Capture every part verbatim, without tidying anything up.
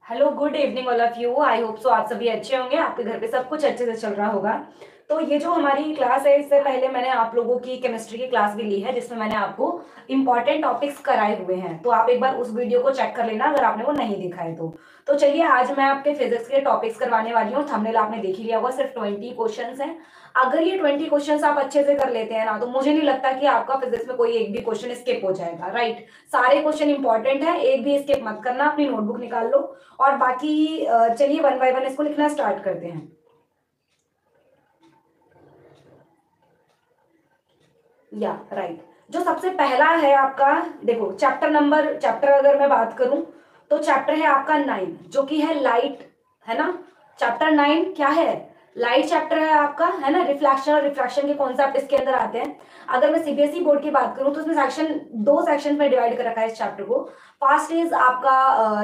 Hello, good evening all of you. I hope so आप सभी अच्छे होंगे, आपके घर पे सब कुछ अच्छे से चल रहा होगा। तो ये जो हमारी क्लास है, इससे पहले मैंने आप लोगों की केमिस्ट्री की क्लास भी ली है, जिसमें मैंने आपको इंपॉर्टेंट टॉपिक्स कराए हुए हैं। तो आप एक बार उस वीडियो को चेक कर लेना अगर आपने वो नहीं देखा है तो। तो चलिए, आज मैं आपके फिजिक्स के टॉपिक्स करवाने वाली हूँ। थंबनेल आपने देख ही लिया होगा, सिर्फ ट्वेंटी क्वेश्चन हैं। अगर ये ट्वेंटी क्वेश्चन आप अच्छे से कर लेते हैं ना, तो मुझे नहीं लगता कि आपका फिजिक्स में कोई एक भी क्वेश्चन स्किप हो जाएगा। राइट, सारे क्वेश्चन इंपॉर्टेंट है, एक भी स्किप मत करना। अपनी नोटबुक निकाल लो और बाकी अ, चलिए वन बाय वन इसको लिखना स्टार्ट करते हैं। या राइट, जो सबसे पहला है आपका, देखो चैप्टर नंबर, चैप्टर अगर मैं बात करूं तो चैप्टर है आपका नाइन, जो कि है लाइट, है ना। चैप्टर नाइन क्या है? लाइट चैप्टर है आपका, है ना। रिफ्लेक्शन और रिफ्रैक्शन के कॉन्सेप्ट इसके अंदर आते हैं। अगर मैं सीबीएसई बोर्ड की बात करूं तो इसमें सेक्शन, दो सेक्शन में डिवाइड कर रखा है इस चैप्टर को। फर्स्ट इज आपका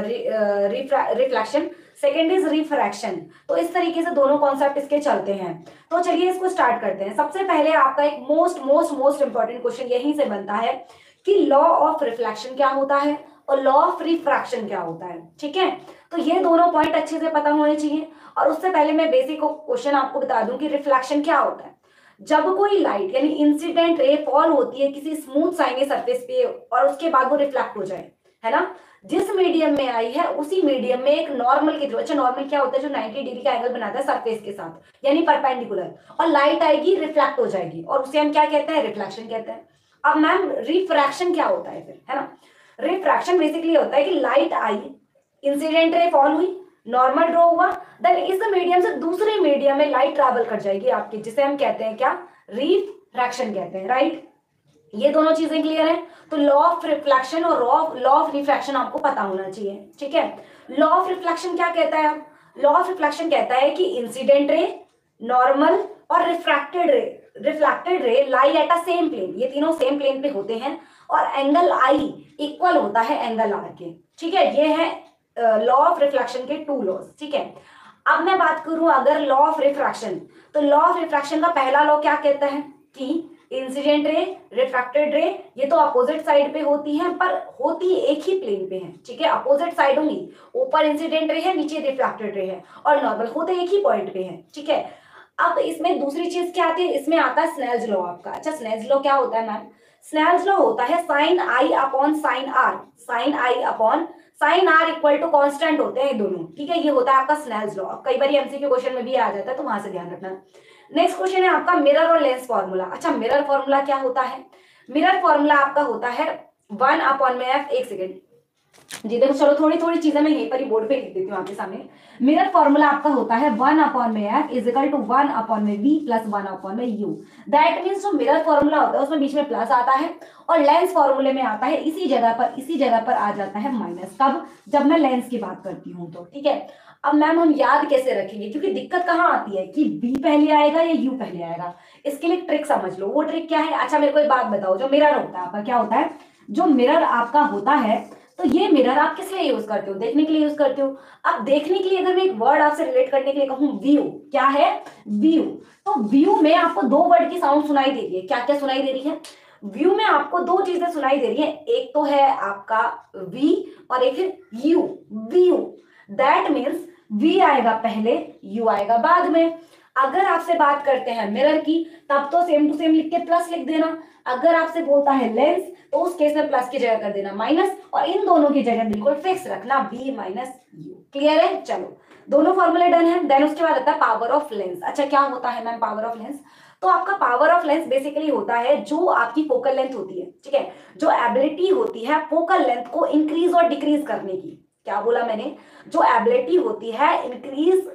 रिफ्लेक्शन, सेकेंड इज रिफ्रैक्शन। तो इस तरीके से दोनों कॉन्सेप्ट इसके चलते हैं। तो चलिए इसको स्टार्ट करते हैं। सबसे पहले आपका एक most most most important question यहीं से बनता है कि लॉ ऑफ रिफ्लेक्शन क्या होता है और लॉ ऑफ रिफ्रैक्शन क्या होता है। ठीक है, तो ये दोनों पॉइंट अच्छे से पता होने चाहिए। और उससे पहले मैं बेसिक क्वेश्चन आपको बता दूं कि रिफ्लेक्शन क्या होता है। जब कोई लाइट यानी इंसिडेंट रे फॉल होती है किसी स्मूथ शाइनी सरफेस पे और उसके बाद वो रिफ्लेक्ट हो जाए, है ना। जिस मीडियम में आई है उसी मीडियम में एक नॉर्मल के थ्रू, अच्छा नॉर्मल क्या होता है? जो नाइंटी डिग्री का एंगल बनाता है सरफेस के साथ, यानी परपेंडिकुलर, और लाइट आएगी, रिफ्लेक्ट हो जाएगी, और उसे हम क्या कहते हैं? रिफ्लेक्शन कहते हैं। अब मैम रिफ्रैक्शन क्या होता है फिर, है ना। रिफ्रैक्शन बेसिकली होता है कि लाइट आई, इंसिडेंट रे फॉल हुई, नॉर्मल ड्रॉ हुआ, देन इस मीडियम से दूसरे मीडियम में लाइट ट्रैवल कर जाएगी आपकी, जिसे हम कहते हैं क्या? रिफ्रैक्शन कहते हैं। राइट, ये दोनों चीजें क्लियर है। तो लॉ ऑफ रिफ्लेक्शन और लॉ ऑफ रिफ्रैक्शन आपको पता होना चाहिए। ठीक है, लॉ ऑफ रिफ्लेक्शन क्या कहता है? लॉ ऑफ रिफ्लेक्शन कहता है कि इंसिडेंट रे, नॉर्मल और refracted ray, reflected ray lie at a same plane, ये तीनों सेम प्लेन पे होते हैं और एंगल आई इक्वल होता है एंगल आर के। ठीक है, ये है लॉ ऑफ रिफ्लेक्शन के टू लॉज। ठीक है, अब मैं बात करूं अगर लॉ ऑफ रिफ्रैक्शन, तो लॉ ऑफ रिफ्रैक्शन का पहला लॉ क्या कहता है कि इंसिडेंट रे, रिफ्रैक्टेड रे, ये तो अपोजिट साइड पे होती हैं, पर होती एक ही प्लेन पे है। ठीक है, अपोजिट साइड होंगी, ऊपर इंसिडेंट रे है, नीचे रिफ्रैक्टेड रे है, और नॉर्मल होते एक ही पॉइंट पे है। ठीक है, अब इसमें दूसरी चीज क्या आती है? इसमें आता है स्नेल्स लॉ आपका। अच्छा, स्नेल्स लॉ क्या होता है मैम? स्नेल्स लॉ होता है sine i upon sine r, sine i upon sine r equal to constant होते हैं दोनों। ठीक है, ये होता है आपका स्नेल्स लॉ। कई बार एमसीक्यू क्वेश्चन में भी आ जाता है, तो वहां से ध्यान रखना। नेक्स्ट क्वेश्चन है आपका मिरर और लेंस फॉर्मूला। अच्छा, मिरर फॉर्मूला क्या होता है? मिरर फॉर्मूला आपका होता है वन अपॉन में एफ, एक सेकेंड जी, देखो चलो थोड़ी थोड़ी चीजें मैं यहीं पर ही बोर्ड पे लिख देती हूँ आपके सामने। मिरर फॉर्मूला आपका होता है वन अपॉन में f is equal to one upon में वी प्लस वन अपॉन में यू। दैट मीन्स जो मिरर फॉर्मूला होता है उसमें बीच में प्लस आता है, और लेंस फॉर्मूले में आता है इसी जगह पर, इसी जगह पर आ जाता है माइनस। कब? जब मैं लेंस की बात करती हूँ तो। ठीक है, अब मैम हम याद कैसे रखेंगे, क्योंकि दिक्कत कहाँ आती है कि बी पहले आएगा या यू पहले आएगा। इसके लिए ट्रिक समझ लो। वो ट्रिक क्या है? अच्छा मेरे को एक बात बताओ, जो मिरर होता है आपका क्या होता है? जो मिरर आपका होता है, तो ये मिरर आप किस लिए यूज करते हो? देखने के लिए यूज करते हो। अब देखने के लिए अगर मैं एक वर्ड आपसे रिलेट करने के लिए कहूं, व्यू, क्या है? व्यू। तो व्यू में आपको दो वर्ड की साउंड सुनाई दे रही है। क्या क्या सुनाई दे रही है? व्यू में आपको दो चीजें सुनाई दे रही है, एक तो है आपका वी और एक है u, view. That means v आएगा पहले, यू आएगा बाद में। अगर आपसे बात करते हैं मिरर की, तब तो सेम टू सेम लिख के प्लस लिख देना। अगर आपसे बोलता है लेंस, तो उस केस में प्लस की जगह कर देना माइनस, और इन दोनों की जगह बिल्कुल फिक्स रखना बी माइनस यू। क्लियर है? चलो, दोनों फॉर्मूले डन है। देन उसके बाद आता है पावर ऑफ लेंस। अच्छा, क्या होता है मैम पावर ऑफ लेंस? तो आपका पावर ऑफ लेंस बेसिकली होता है जो आपकी फोकल लेंथ होती है। ठीक है, जो एबिलिटी होती है फोकल लेंथ को इंक्रीज और डिक्रीज करने की। क्या बोला मैंने? जो एबिलिटी होती है इंक्रीज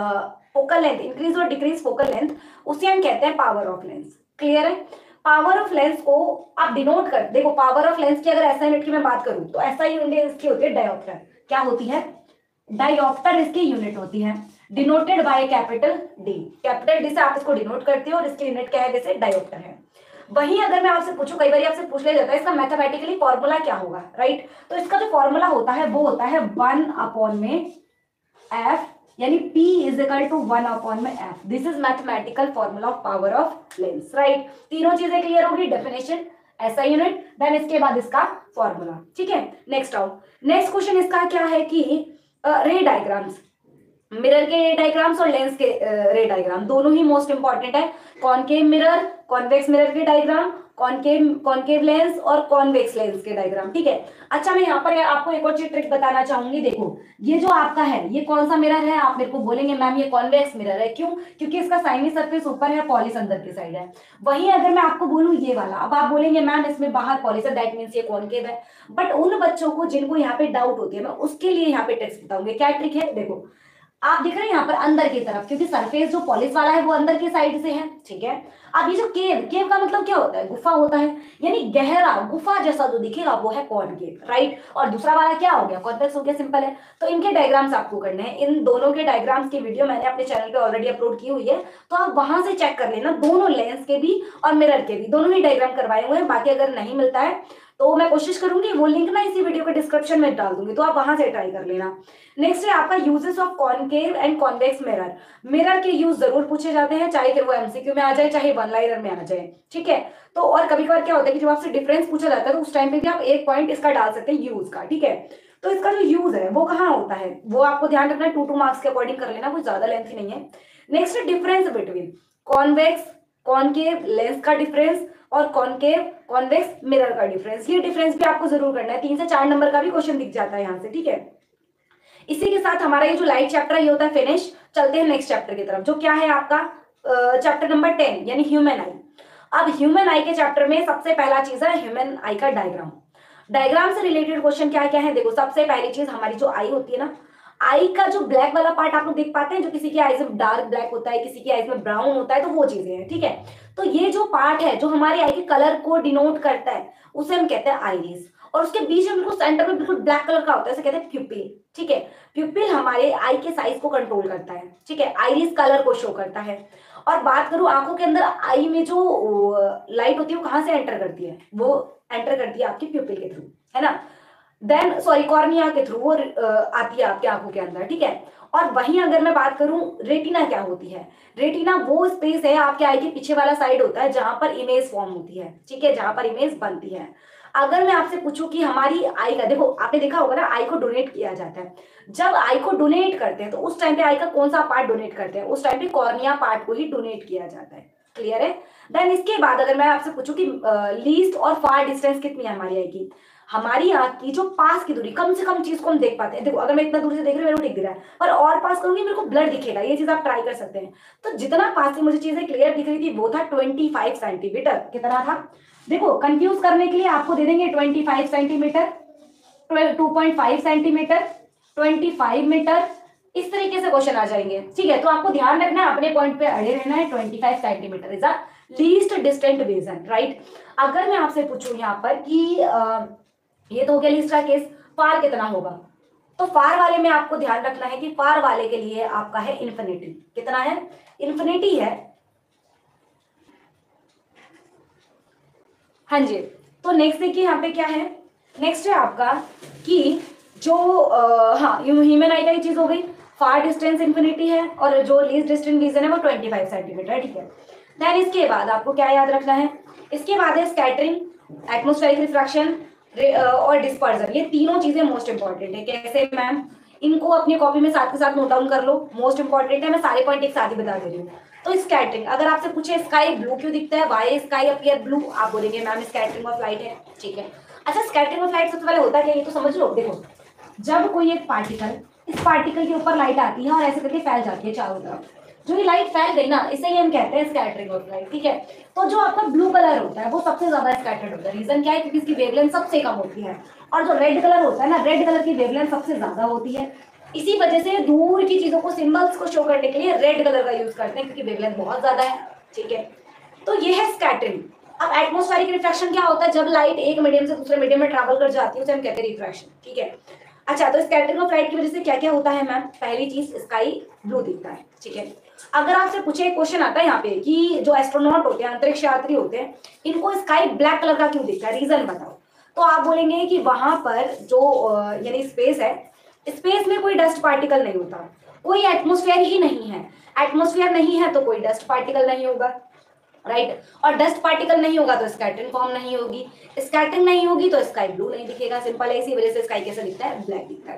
फोकल लेंथ, इंक्रीज और डिक्रीज फोकल लेंथ, उसे हम कहते हैं पावर ऑफ लेंस। क्लियर है? पावर ऑफ लेंस को आप डिनोट कर, देखो पावर ऑफ लेंस की अगर एसआई यूनिट की मैं बात करूं तो एसआई यूनिट इसकी होती है डायोप्टर। क्या होती है? डायोप्टर इसकी यूनिट होती है, denoted by capital D. Capital D से आप इसको डिनोट करते हो और इसकी यूनिट क्या है? जैसे डायोप्टर है। वहीं अगर मैं आपसे पूछूं, कई बार आपसे पूछ लिया जाता है इसका मैथमेटिकली फॉर्मूला क्या होगा, राइट? तो इसका जो फॉर्मूला होता है वो होता है वन अपॉन में एफ, यानी P is equal to one upon में F। This is mathematical formula of power of lens. Right, तीनों चीजें क्लियर होगी, डेफिनेशन, एसआई यूनिट, देन इसके बाद इसका फॉर्मूला। ठीक है, नेक्स्ट आओ। नेक्स्ट क्वेश्चन इसका क्या है कि रे डायग्राम्स, मिरर के रे डायग्राम्स और लेंस के रे डायग्राम दोनों ही मोस्ट इंपॉर्टेंट है। कॉनकेव मिरर, कॉन्वेक्स मिरर के डायग्राम, कॉनकेव कॉनकेव लेंस और कॉन्वेक्स लेंस के डायग्राम, ठीक है। अच्छा, मैं यहाँ पर आपको एक और चीज ट्रिक बताना चाहूंगी। देखो, ये जो आपका है ये कौन सा मिरर है, आप मेरे को बोलेंगे मैम ये कॉन्वेक्स मिरर है, क्यों? क्योंकि इसका साइनी सरफेस ऊपर है, पॉलिश अंदर की साइड है। वहीं अगर मैं आपको बोलूं ये वाला, अब आप बोलेंगे मैम इसमें बाहर पॉलिश है, दैट मीन्स ये कॉनकेव है। बट उन बच्चों को जिनको यहाँ पे डाउट होती है, मैं उसके लिए यहाँ पे ट्रिक्स बताऊंगी। क्या ट्रिक है? देखो, आप देख रहे हैं यहाँ पर अंदर की तरफ, क्योंकि सरफेस जो पॉलिश वाला है वो अंदर की साइड से है, ठीक है। अब ये जो केव, केव का मतलब क्या होता है? गुफा होता है, यानी गहरा गुफा जैसा जो दिखेगा वो है कॉनकेव, राइट। और दूसरा वाला क्या हो गया? कॉन्वेक्स हो गया, सिंपल है। तो इनके डायग्राम्स आपको करने हैं। इन दोनों के डायग्राम्स की वीडियो मैंने अपने चैनल पे ऑलरेडी अपलोड की हुई है, तो आप वहां से चेक कर लेना। दोनों लेंस के भी और मिरर के भी दोनों ही डायग्राम करवाए हुए हैं। बाकी अगर नहीं मिलता है तो मैं कोशिश करूंगी वो लिंक ना इसी वीडियो के डिस्क्रिप्शन में डाल दूंगी, तो आप वहां से ट्राई कर लेना। नेक्स्ट है आपका uses of concave and convex mirror. Mirror के यूज जरूर पूछे जाते हैं, चाहे फिर वो एमसीक्यू में आ जाए चाहे वन लाइनर में आ जाए, ठीक है। तो और कभी कभार क्या होता है कि जब आपसे डिफरेंस पूछा जाता है तो उस टाइम पे भी आप एक पॉइंट इसका डाल सकते हैं यूज का, ठीक है। तो इसका जो यूज है वो कहाँ होता है वो आपको ध्यान रखना है, टू टू मार्क्स के अकॉर्डिंग कर लेना, कोई ज्यादा लेंथी नहीं है। नेक्स्ट है difference between convex concave lens का डिफरेंस और कॉनकेव कॉन्वेक्स मिरर का डिफरेंस। ये डिफरेंस भी आपको जरूर करना है, तीन से चार नंबर का भी क्वेश्चन दिख जाता है यहाँ से, ठीक है। इसी के साथ हमारा ये जो लाइट चैप्टर है ये होता है फिनिश। चलते हैं नेक्स्ट चैप्टर की तरफ, जो क्या है आपका चैप्टर नंबर टेन, यानी ह्यूमन आई। अब ह्यूमन आई के चैप्टर में सबसे पहला चीज है ह्यूमन आई का डायग्राम। डायग्राम से रिलेटेड क्वेश्चन क्या क्या है? देखो, सबसे पहली चीज हमारी जो आई होती है ना, आई का जो ब्लैक वाला पार्ट आप लोग देख पाते हैं, जो किसी की आईज में डार्क ब्लैक होता है, किसी की आईज में ब्राउन होता है, तो वो चीजें हैं, ठीक है। तो ये जो पार्ट है जो हमारी आई के कलर को डिनोट करता है उसे हम कहते हैं आईरिस। और उसके बीच में बिल्कुल सेंटर में बिल्कुल ब्लैक कलर का होता है, उसे कहते हैं प्यूपिल, ठीक है। प्यूपिल हमारे आई के साइज को कंट्रोल करता है, ठीक है, आईरिस कलर को शो करता है। और बात करूं आंखों के अंदर आई में जो लाइट होती है वो कहां से एंटर करती है? वो एंटर करती है आपकी प्यूपिल के थ्रू, है ना। देन सॉरी कॉर्निया के थ्रू वो आती है आपकी आंखों के अंदर, ठीक है। और वहीं अगर मैं बात करूं रेटिना क्या होती है, रेटिना वो स्पेस है आपके आई के पीछे वाला साइड होता है जहां पर इमेज फॉर्म होती है, ठीक है, जहां पर इमेज बनती है। अगर मैं आपसे पूछूं कि हमारी आई का, देखो आपने देखा होगा ना आई को डोनेट किया जाता है, जब आई को डोनेट करते हैं तो उस टाइम पे आई का कौन सा पार्ट डोनेट करते हैं? उस टाइम पे कॉर्निया पार्ट को ही डोनेट किया जाता है, क्लियर है। देन इसके बाद अगर मैं आपसे पूछूं कि लीस्ट और फार डिस्टेंस कितनी है हमारी आई की, हमारी आंख की जो पास की दूरी, कम से कम चीज को हम देख पाते हैं। देखो अगर मैं इतना दूर से देख रही हूँ मेरे को दिख रहा है, पर और पास करूंगी मेरे को ब्लर दिखेगा, ये चीज आप ट्राई कर सकते हैं। तो जितना पास की मुझे चीजें क्लियर दिख रही थी वो था पच्चीस सेंटीमीटर। कितना था? देखो कंफ्यूज करने के लिए आपको दे देंगे पच्चीस centimetre, two point five centimetre, पच्चीस मीटर, इस तरीके से क्वेश्चन आ जाएंगे, ठीक है। तो आपको ध्यान रखना है, अपने पॉइंट पे अड़े रहना है। पच्चीस centimetre is a least distant vision, right. अगर मैं आपसे पूछूं यहाँ पर कि आ, ये तो हो गया लीस्ट का केस, फार कितना होगा? तो फार वाले में आपको ध्यान रखना है कि फार वाले के लिए आपका है इन्फिनिटी। कितना है? इन्फिनिटी है, हाँ जी। तो नेक्स्ट देखिए यहाँ पे क्या है, नेक्स्ट है आपका कि जो आ, हाँ ह्यूमन आई का ही चीज हो गई, फार डिस्टेंस इन्फिनिटी है और जो लीस्ट डिस्टेंट रीजन है वो पच्चीस सेंटीमीटर है, ठीक है। देन इसके बाद आपको क्या याद रखना है? इसके बाद है स्कैटरिंग, एटमॉस्फेरिक रिफ्रैक्शन और डिस्पर्जन। ये तीनों चीजें मोस्ट इंपॉर्टेंट है। कैसे मैम? इनको अपनी कॉपी में साथ के साथ नोट डाउन कर लो, मोस्ट इंपॉर्टेंट है। मैं सारे पॉइंट एक साथ ही बता दे रही हूँ। तो स्कैटरिंग, अगर आपसे पूछे स्काई ब्लू क्यों दिखता है, वाई स्काई अपीयर ब्लू, आप बोलेंगे मैम स्कैटरिंग ऑफ लाइट है, ठीक है। अच्छा, स्कैटरिंग ऑफ लाइट सबसे पहले होता क्या है ये तो समझ लो। देखो, जब कोई एक पार्टिकल, इस पार्टिकल के ऊपर लाइट आती है और ऐसे करके फैल जाती है चारों तरफ, जो ये लाइट फैल गई ना, इसे ही हम कहते हैं स्कैटरिंग ऑफ लाइट, ठीक है। तो जो आपका ब्लू कलर होता है वो सबसे ज्यादा स्कैटर्ड होता है। रीजन क्या है? क्योंकि इसकी वेवलेंथ सबसे कम होती है। और जो रेड कलर होता है ना, रेड कलर की वेवलेंथ सबसे ज्यादा होती है। इसी वजह से दूर की चीजों को, सिंबल्स को शो करने के लिए रेड कलर का यूज करते हैं, क्योंकि वेवलेंथ बहुत ज्यादा है, ठीक है। तो ये है स्कैटरिंग। अब एटमॉस्फेरिक रिफ्रैक्शन क्या होता है? जब लाइट एक मीडियम से दूसरे मीडियम में ट्रैवल कर जाती है उसे हम कहते हैं रिफ्रैक्शन, ठीक है। अच्छा, तो स्कैटरिंग ऑफ लाइट की वजह से क्या क्या होता है मैम? पहली चीज स्काई ब्लू दिखता है, ठीक है। अगर आपसे पूछे क्वेश्चन आता है यहाँ पे कि जो एस्ट्रोनॉट होते हैं, अंतरिक्ष यात्री होते हैं, इनको स्काई ब्लैक कलर का क्यों दिखता है, रीजन बताओ। तो आप बोलेंगे कि वहां पर जो यानी स्पेस है, स्पेस में कोई डस्ट पार्टिकल नहीं होता, कोई एटमॉस्फेयर ही नहीं है। एटमॉस्फेयर नहीं है तो कोई डस्ट पार्टिकल नहीं होगा, राइट। और डस्ट पार्टिकल नहीं होगा तो स्कैटरिंग फॉर्म नहीं होगी, स्कैटरिंग नहीं होगी तो स्काई ब्लू नहीं दिखेगा, सिंपल है। इसी वजह से स्काई कैसा दिखता है? ब्लैक दिखता है।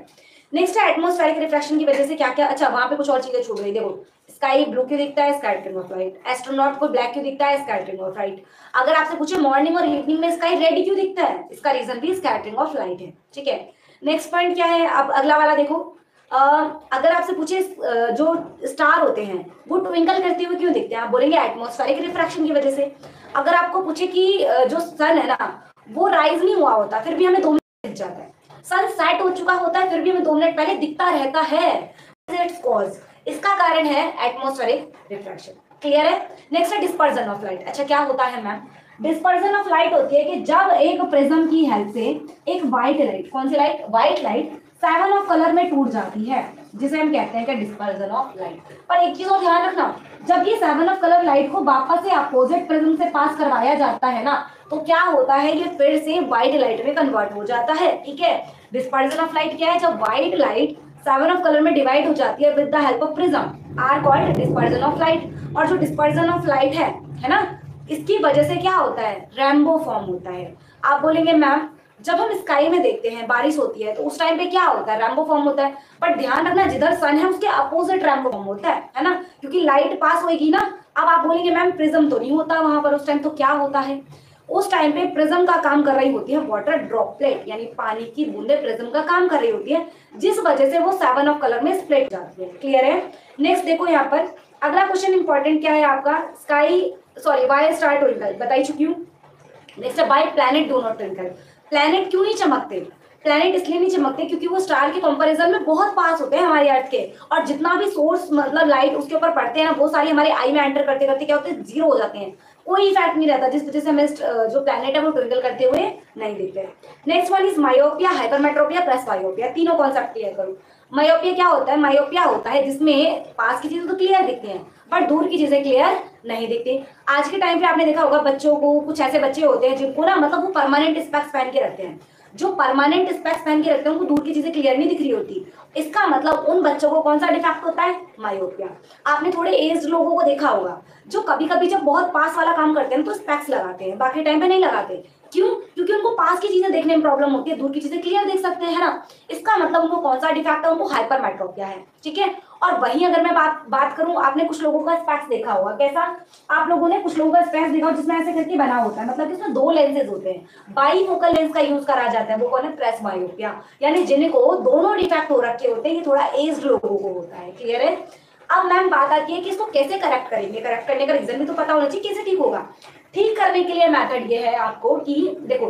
नेक्स्ट है एटमॉस्फेरिक रिफ्रैक्शन की वजह से क्या क्या, अच्छा वहां पे कुछ और चीजें छूट गई। देखो स्काई ब्लू क्यों दिखता है, स्कैटरिंग ऑफ लाइट। एस्ट्रोनॉट को ब्लैक क्यों दिखता है, स्कैटरिंग ऑफ लाइट। अगर आपसे पूछे मॉर्निंग और इवनिंग में स्काई रेड क्यों दिखता है, इसका रीजन भी स्कैटरिंग ऑफ लाइट है। ठीक है, नेक्स्ट पॉइंट क्या है, अब अगला वाला देखो। Uh, अगर आपसे पूछे uh, जो स्टार होते हैं वो ट्विंकल करते हुए क्यों दिखते हैं, आप बोलेंगे एटमॉस्फेरिक रिफ्रैक्शन की वजह से। अगर आपको पूछे कि uh, जो सन है ना वो राइज नहीं हुआ होता फिर भी हमें दो मिनट दिख जाता है, सन सेट हो चुका होता है फिर भी हमें दो मिनट पहले दिखता रहता है, इट्स कॉज, इसका कारण है एटमॉस्फेरिक रिफ्रैक्शन। क्लियर है। नेक्स्ट है डिस्पर्जन ऑफ लाइट। अच्छा क्या होता है मैम, डिस्पर्जन ऑफ लाइट होती है कि जब एक प्रिज्म की हेल्प से एक व्हाइट लाइट, कौन सी light, white light seven of colour में टूट जाती है, जिसे हम कहते हैं कि डिस्पर्जन ऑफ लाइट। पर एक चीज और ध्यान रखना, जब ये सेवन ऑफ कलर लाइट को वापस से अपोजिट प्रिज्म से पास करवाया जाता है ना तो क्या होता है, ये फिर से व्हाइट लाइट में कन्वर्ट हो जाता है। ठीक है, डिस्पर्जन ऑफ लाइट क्या है, जब white light seven of colour में डिवाइड हो जाती है with the help of prism are called dispersion of light. और जो डिस्पर्जन ऑफ लाइट है है ना, इसकी वजह से क्या होता है, रेनबो फॉर्म होता है। आप बोलेंगे मैम जब हम स्काई में देखते हैं बारिश होती है तो उस टाइम पे क्या होता है, रेनबो फॉर्म होता है। पर ध्यान रखना जिधर सन है उसके अपोजिट रेनबो फॉर्म होता है है ना, क्योंकि लाइट पास होगी ना। अब आप बोलेंगे मैम प्रिज्म तो नहीं होता वहां पर उस टाइम, तो क्या होता है, उस टाइम पे प्रिज्म का काम कर रही होती है वाटर ड्रॉपलेट, यानी पानी की बूंदे प्रिज्म का काम कर रही होती है, जिस वजह से वो सेवन ऑफ कलर में स्प्लिट जाती है। क्लियर है। नेक्स्ट देखो यहाँ पर अगला क्वेश्चन इंपॉर्टेंट क्या है आपका, sky sorry why star twinkle बताई चुकी हूँ। नेक्स्ट है why planet do not twinkle. Planet क्यों नहीं चमकते, प्लैनेट इसलिए नहीं चमकते क्योंकि वो स्टार के कंपैरिजन में बहुत पास होते हैं हमारे अर्थ के, और जितना भी सोर्स मतलब लाइट उसके ऊपर पड़ते हैं ना वो सारी हमारे आई में एंटर करते करते क्या होते हैं, जीरो हो जाते हैं, कोई इफेक्ट नहीं रहता, जिस वजह से हमें जो प्लैनेट है वो ट्विंकल करते हुए नहीं दिखते। Next one is myopia, hypermetropia plus myopia. तीनों कॉन्सेप्ट क्लियर करो। मायोपिया क्या होता है, मायोपिया होता है जिसमें पास की चीजें तो क्लियर दिखती हैं बट दूर की चीजें क्लियर नहीं दिखती। आज के टाइम पे आपने देखा होगा बच्चों को, कुछ ऐसे बच्चे होते हैं जिनको ना मतलब वो परमानेंट स्पेक्स पहन के रखते हैं, जो परमानेंट स्पेक्स पहन के रखते हैं उनको दूर की चीजें क्लियर नहीं दिख रही होती। इसका मतलब उन बच्चों को कौन सा डिफेक्ट होता है, मायोपिया। आपने थोड़े एज्ड लोगों को देखा होगा जो कभी कभी जब बहुत पास वाला काम करते हैं तो स्पेक्स लगाते हैं, बाकी टाइम पे नहीं लगाते। क्यों, क्योंकि उनको पास की चीजें देखने में प्रॉब्लम होती है, दूर की चीजें क्लियर देख सकते हैं ना। इसका मतलब उनको कौन सा डिफेक्ट है, उनको हाइपरमेट्रोपिया है। ठीक है। और वहीं अगर मैं बात बात करूं, आपने कुछ लोगों का स्पेक्स देखा होगा, कैसा, आप लोगों ने कुछ लोगों का स्पेक्स देखा जिसमें ऐसे करके बना होता है, मतलब इसमें दो लेंसेज होते हैं, बाईफोकल लेंस का यूज करा जाता है, वो कौन है, प्रेसबायोपिया, यानी जिनको दोनों डिफेक्ट हो रखे होते हैं, ये थोड़ा एज्ड लोगों को होता है। क्लियर है। अब मैम बात आती है कि इसको कैसे करेक्ट करेंगे, करेक्ट करने का रीजन भी तो पता होना चाहिए, कैसे ठीक होगा। ठीक करने के लिए मेथड ये है आपको कि देखो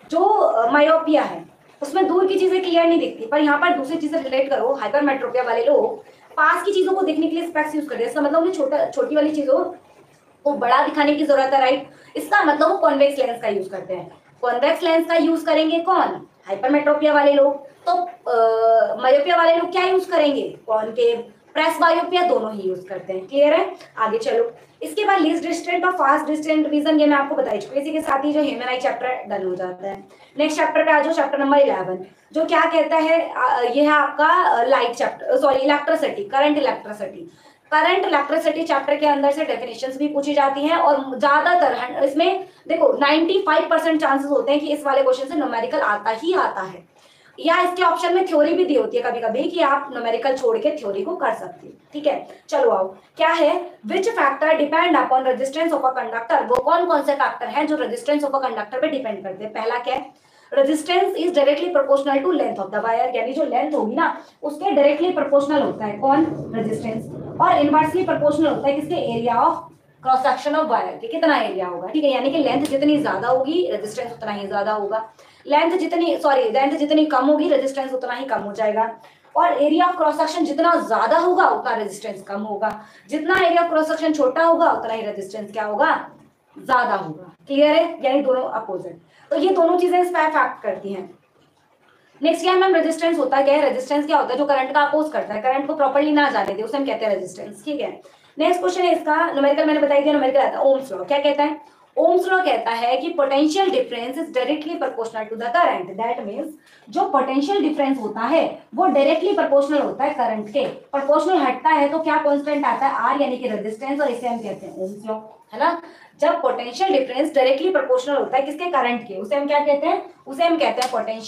जो मायोपिया है उसमें दूर की चीजें क्लियर नहीं दिखती, पर यहाँ पर दूसरी चीजें रिलेट करो, हाइपरमेट्रोपिया वाले लोग पास की चीजों को देखने के लिए स्पेक्स यूज करते हैं, इसका मतलब उन्हें छोटा छोटी वाली चीजों को बड़ा दिखाने की जरूरत है, राइट। इसका मतलब वो कॉन्वेक्स लेंस का यूज करते हैं। कॉन्वेक्स लेंस का यूज करेंगे कौन, हाइपरमेट्रोपिया वाले लोग। तो मायोपिया वाले लोग क्या यूज करेंगे, कॉनकेव, प्रेसबायोपिया दोनों ही यूज करते हैं। क्लियर है। आगे चलो, इसके बाद लीस्ट डिस्टेंट और फास्ट डिस्टेंट रीजन ये मैं आपको बताई चुकी हूँ। इसी के साथ ही जो ह्यूमन आई चैप्टर डन हो जाता है। नेक्स्ट चैप्टर पे आ जाओ, चैप्टर नंबर इलेवन, जो क्या कहता है, ये है आपका light chapter, sorry electricity, current electricity. Current electricity chapter के अंदर से डेफिनेशंस भी पूछी जाती हैं और ज्यादातर इसमें देखो पचानवे परसेंट चांसेस होते हैं कि इस वाले क्वेश्चन से न्यूमेरिकल आता ही आता है, या इसके ऑप्शन में थ्योरी भी दी होती है कभी कभी कि आप न्यूमेरिकल छोड़ के थ्योरी को कर सकते हैं। ठीक है, चलो आओ, क्या है, which factor depend upon resistance of a conductor. वो कौन कौन से फैक्टर हैं जो रेजिस्टेंस ऑफ अ कंडक्टर पे डिपेंड करते हैं। पहला क्या है, resistance is directly proportional to length of the wire, यानी जो लेंथ होगी ना उसके डायरेक्टली प्रोपोर्शनल होता है कौन, रेजिस्टेंस, और इनवर्सली प्रोपोर्शनल होता है किसके, area of cross section of wire के कितना एरिया होगा। ठीक है, यानी कि लेंथ जितनी ज्यादा होगी रेजिस्टेंस उतना ही ज्यादा होगा, लेंथ जितनी सॉरी लेंथ जितनी कम होगी रेजिस्टेंस उतना ही कम हो जाएगा, और एरिया ऑफ क्रॉस सेक्शन जितना ज्यादा होगा उतना रेजिस्टेंस कम होगा, जितना एरिया ऑफ क्रॉस सेक्शन छोटा होगा उतना ही रेजिस्टेंस क्या होगा, ज्यादा होगा। क्लियर है, यानी दोनों अपोजिट। तो ये दोनों चीजें इस पर इफेक्ट करती हैं। नेक्स्ट क्या है मैम, रेजिस्टेंस होता है क्या है, रेजिस्टेंस क्या होता है, जो करंट का अपोज करता है, करंट को प्रॉपर्ली ना जाने दे, उसे हम कहते हैं रेजिस्टेंस। ठीक है, नेक्स्ट क्वेश्चन है इसका, न्यूमेरिकल मैंने बताई दिया, न्यूमेरिकल आता है ओम्स लॉ। क्या कहता है, ओम्स लॉ कहता है कि potential difference is directly proportional to the current. That means जो पोटेंशियल डिफरेंस होता है वो डायरेक्टली प्रोपोर्शनल होता है करंट के, प्रोपोर्शनल हटता है तो क्या कांस्टेंट आता है, आर, यानी कि रेजिस्टेंस, और इसे हम कहते हैं ओम्स लॉ, है ना। जब पोटेंशियल डिफरेंस डायरेक्टली प्रोपोर्शनल होता है किसके, करंट के, उसे हम क्या कहते हैं, उसे हम कहते हैं पोटेंशियल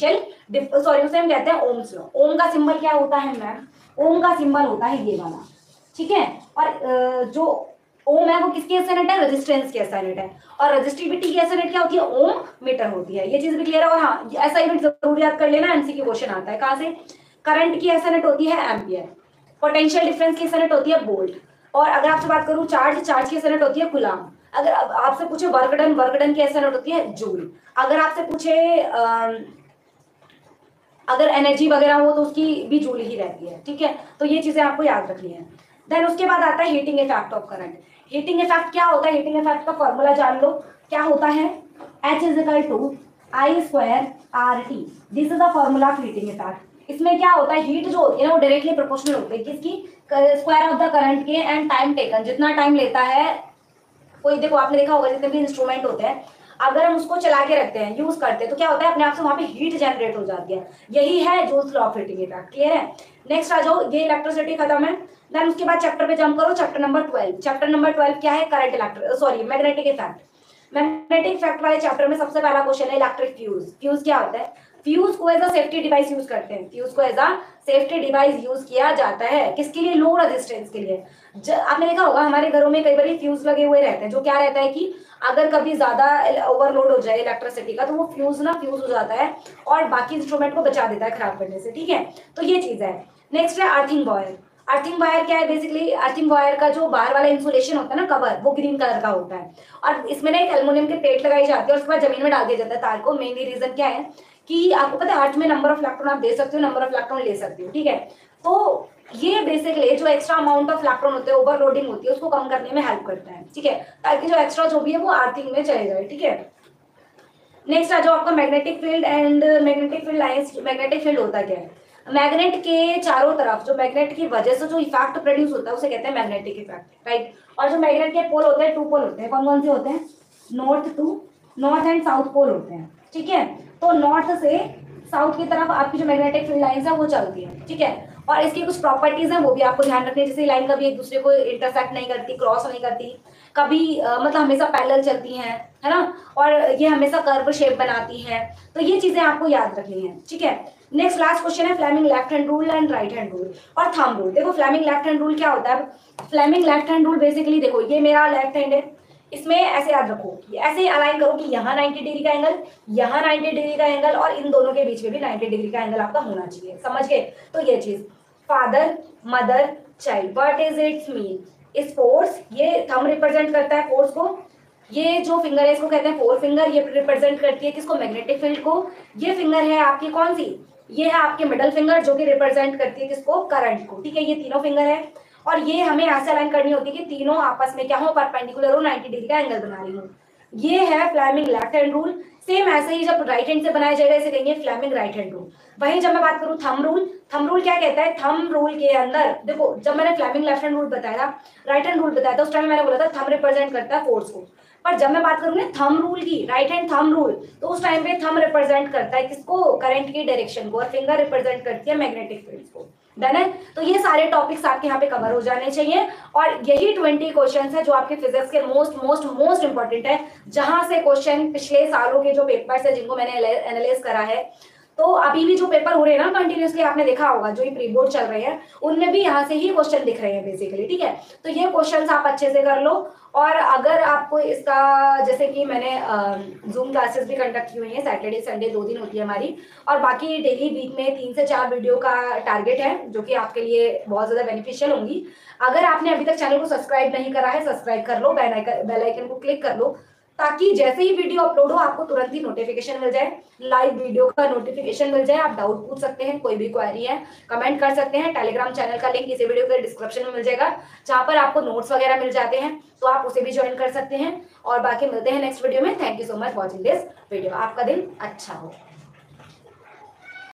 सॉरी उसे हम कहते हैं ओम्स लॉ। ओम का सिंबल क्या होता है मैम? ओम का सिंबल होता है ये वाला, ठीक है। और जो ओम है वो किसकी एसएनएट है? रेजिस्टेंस की एसएनएट है। और रेजिस्टिविटी की एसएनएट क्या होती है? ओम मीटर होती है। ये चीज भी क्लियर है। और हाँ, ऐसा इवेंट जरूर याद कर लेना, एमसीक्यू क्वेश्चन आता है। कहां से? करंट की एसएनएट होती है एम्पियर, पोटेंशियल डिफरेंस की एसएनएट होती है वोल्ट, और अगर आपसे बात करूं चार्ज, चार्ज की एसएनएट होती है कूलम। अगर आपसे पूछे वर्क डन, वर्क डन की एसएनएट होती है जूल। अगर आपसे पूछे आ, अगर एनर्जी वगैरह हो तो उसकी भी जूल ही रहती है, ठीक है। तो ये चीजें आपको याद रखनी है। देन उसके बाद आता है heating effect of current. Heating effect क्या होता है? हीटिंग इफेक्ट का फॉर्मूला जान लो, क्या होता है? H is equal to I square R T. This is the formula of heating effect. इसमें क्या होता है? हीट जो होती है ना वो डायरेक्टली प्रोपोर्शनल होती है किसकी? स्क्वायर ऑफ द करंट के एंड टाइम टेकन। जितना टाइम लेता है कोई, देखो आपने देखा होगा जितने भी इंस्ट्रूमेंट होते हैं, अगर हम उसको चला के रखते हैं, यूज करते हैं, तो क्या होता है? अपने आप से वहां पे हीट जनरेट हो जाती है। यही है Joule's law of heating effect. Clear है? नेक्स्ट आ जाओ, ये इलेक्ट्रिसिटी खत्म है। देन उसके बाद चैप्टर पे जंप करो, chapter number twelve. Chapter number twelve क्या है? Current electric sorry magnetic effect. Magnetic effect वाले चैप्टर में सबसे पहला क्वेश्चन है इलेक्ट्रिक फ्यूज। फ्यूज क्या होता है? फ्यूज को as a safety device use करते हैं। फ्यूज को as a safety device use किया जाता है। किसके लिए? लो रेजिस्टेंस के लिए। आपने देखा होगा हमारे घरों में कई बार फ्यूज लगे हुए रहते हैं, जो क्या रहता है कि अगर कभी ज्यादा ओवरलोड हो जाए इलेक्ट्रिसिटी का, तो वो फ्यूज ना फ्यूज हो जाता है और बाकी इंस्ट्रूमेंट को बचा देता है खराब करने से, ठीक है। तो ये चीज है। नेक्स्ट है अर्थिंग वायर। अर्थिंग वायर क्या है? बेसिकली अर्थिंग वायर का जो बाहर वाला इंसुलेशन होता है ना, कवर, वो ग्रीन कलर का होता है और इसमें ना एक एल्युमिनियम की प्लेट लगाई जाती है और उसके बाद जमीन में डाल दिया जाता है तार को। मेनली रीजन क्या है कि आपको पता है अर्थ में नंबर ऑफ इलेक्ट्रॉन आप दे सकते हो, नंबर ऑफ इलेक्ट्रॉन ले सकते हो, ठीक है। तो ये बेसिकली जो एक्स्ट्रा अमाउंट ऑफ इलेक्ट्रॉन होते हैं, ओवरलोडिंग होती है, उसको कम करने में हेल्प करता है, ठीक है, ताकि जो एक्स्ट्रा जो भी है वो अर्थिंग में चले जाए, ठीक है। नेक्स्ट आ जाओ आपका magnetic field and magnetic field lines. Magnetic field होता क्या है? मैग्नेट के चारों तरफ जो मैग्नेट की वजह से जो इफेक्ट प्रोड्यूस होता है उसे कहते हैं मैग्नेटिक इफेक्ट, राइट। और जो मैग्नेट के पोल होते हैं, टू पोल होते हैं। कौन कौन से होते हैं? North to north and south pole होते हैं, ठीक है। तो नॉर्थ से साउथ की तरफ आपकी जो मैग्नेटिक फील्ड लाइंस है वो चलती है, ठीक है। और इसकी कुछ प्रॉपर्टीज हैं वो भी आपको ध्यान रखनी है। जैसे लाइन कभी एक दूसरे को इंटरसेक्ट नहीं करती, क्रॉस नहीं करती, कभी आ, मतलब हमेशा पैरेलल चलती हैं, है ना। और ये हमेशा कर्व शेप बनाती हैं। तो ये चीजें आपको याद रखनी है, ठीक है। नेक्स्ट लास्ट क्वेश्चन है Fleming left hand rule and right hand rule और थंब रूल। देखो फ्लेमिंग लेफ्ट हैंड रूल क्या होता है? Fleming left hand rule basically देखो, ये मेरा लेफ्ट हैंड है, इसमें ऐसे याद रखो, ऐसे अलाइन करो कि यहाँ नाइंटी डिग्री का एंगल, यहाँ नाइंटी डिग्री का एंगल और इन दोनों के बीच में भी नाइंटी डिग्री का एंगल आपका होना चाहिए। समझ गए? तो ये चीज father mother child, what is its mean? इस फोर्स, ये थंब रिप्रेजेंट करता है फोर्स को, ये जो फिंगर है इसको कहते हैं फोर फिंगर, ये रिप्रेजेंट करती है किसको? मैग्नेटिक फील्ड को। ये फिंगर है आपकी कौन सी? ये है आपकी मिडल फिंगर जो कि रिप्रेजेंट करती है किसको? करंट को, ठीक है। ये तीनों फिंगर है और ये हमें ऐसे अलाइन करनी होती है कि तीनों आपस में क्या हो? परपेंडिकुलर हो, नाइंटी डिग्री का एंगल बना रही हो। ये है Fleming left hand rule. Same ऐसे ही जब राइट हैंड से बनाया जाएगा इसे कहेंगे फ्लेमिंग राइट हैंड रूल। वहीं जब मैं बात करूं थंब रूल, थंब रूल क्या कहता है? थंब रूल के अंदर देखो, जब मैंने फ्लेमिंग लेफ्ट हैंड रूल बताया, राइट हैंड रूल बताया था, उस टाइम मैंने बोला था थंब रिप्रेजेंट करता है फोर्स को। पर जब मैं बात करूंगी थंब रूल की, राइट हैंड थंब रूल, तो उस टाइम पे थंब रिप्रेजेंट करता है किसको? करंट की डायरेक्शन को, और फिंगर रिप्रेजेंट करती है मैग्नेटिक फील्ड को। डन है? तो ये सारे टॉपिक्स आपके यहाँ पे कवर हो जाने चाहिए और यही ट्वेंटी क्वेश्चंस है जो आपके फिजिक्स के मोस्ट मोस्ट मोस्ट इंपॉर्टेंट है, जहां से क्वेश्चन पिछले सालों के जो पेपर्स है जिनको मैंने एनालाइज करा है, तो अभी भी जो पेपर हो रहे हैं ना कंटिन्यूसली, आपने देखा होगा जो ये प्री बोर्ड चल रहे हैं उनमें भी यहाँ से ही क्वेश्चन दिख रहे हैं बेसिकली, ठीक है। तो ये क्वेश्चंस आप अच्छे से कर लो। और अगर आपको इसका, जैसे कि मैंने जूम क्लासेस भी कंडक्ट की हुई है, सैटरडे संडे दो दिन होती है हमारी, और बाकी डेली वीक में तीन से चार वीडियो का टारगेट है जो कि आपके लिए बहुत ज्यादा बेनिफिशियल होंगी। अगर आपने अभी तक चैनल को सब्सक्राइब नहीं करा है, सब्सक्राइब कर लो, बेल आइकन को क्लिक कर लो, ताकि जैसे ही वीडियो अपलोड हो आपको तुरंत ही नोटिफिकेशन मिल जाए, लाइव वीडियो का नोटिफिकेशन मिल जाए। आप डाउट पूछ सकते हैं, कोई भी क्वेरी है कमेंट कर सकते हैं। टेलीग्राम चैनल का लिंक इसी वीडियो के डिस्क्रिप्शन में मिल जाएगा, जहां पर आपको नोट्स वगैरह मिल जाते हैं, तो आप उसे भी ज्वाइन कर सकते हैं। और बाकी मिलते हैं नेक्स्ट वीडियो में। Thank you so much watching this video. आपका दिन अच्छा हो।